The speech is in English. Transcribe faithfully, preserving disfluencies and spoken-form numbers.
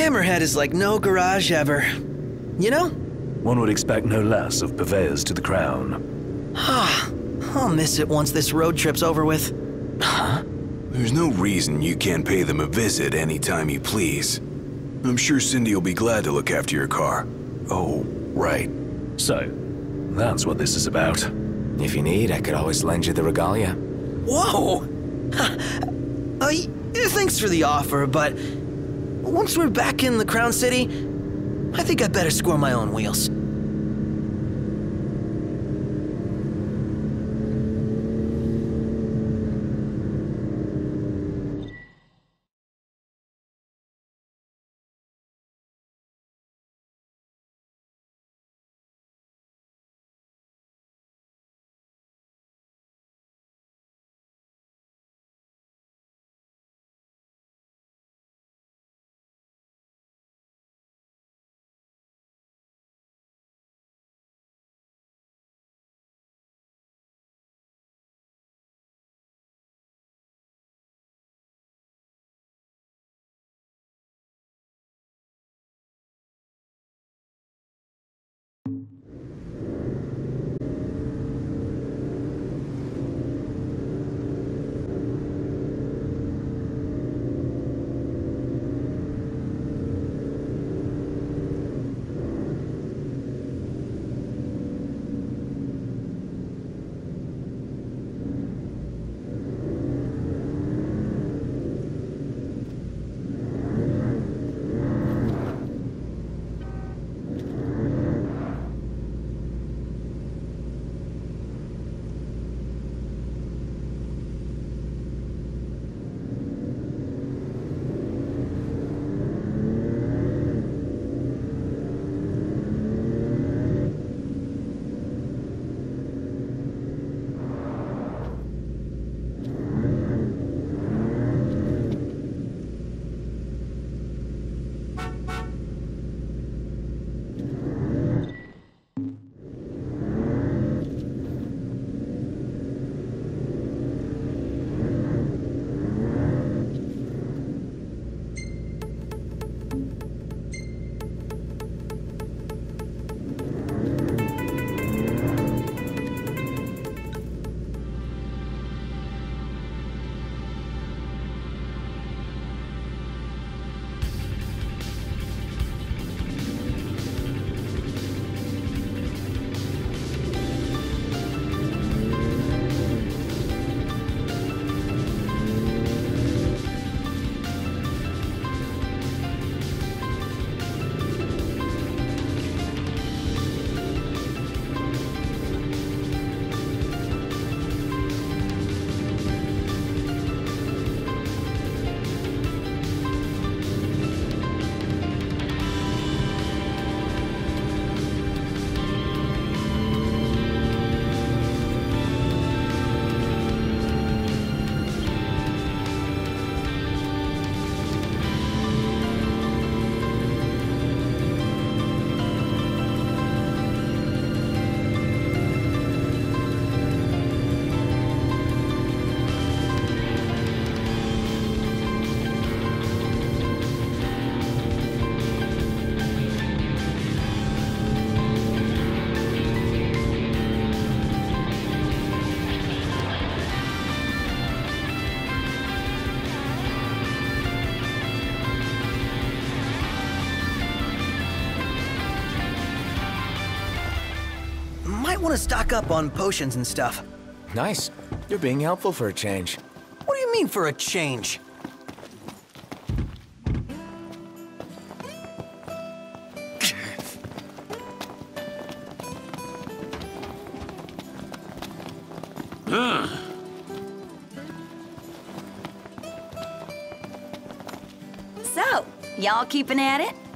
Hammerhead is like no garage ever. You know? One would expect no less of purveyors to the crown. Ah, I'll miss it once this road trip's over with. Huh? There's no reason you can't pay them a visit anytime you please. I'm sure Cindy will be glad to look after your car. Oh, right. So, that's what this is about. If you need, I could always lend you the regalia. Whoa! uh, thanks for the offer, but once we're back in the Crown City, I think I'd better score my own wheels. Might want to stock up on potions and stuff. Nice. You're being helpful for a change. What do you mean for a change? So, y'all keeping at it?